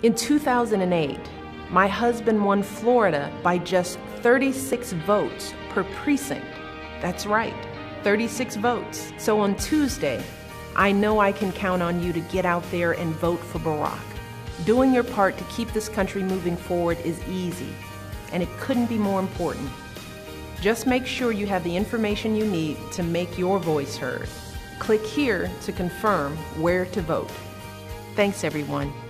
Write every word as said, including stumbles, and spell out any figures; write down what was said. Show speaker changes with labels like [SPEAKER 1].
[SPEAKER 1] In two thousand eight, my husband won Florida by just thirty-six votes per precinct. That's right, thirty-six votes. So on Tuesday, I know I can count on you to get out there and vote for Barack. Doing your part to keep this country moving forward is easy, and it couldn't be more important. Just make sure you have the information you need to make your voice heard. Click here to confirm where to vote. Thanks, everyone.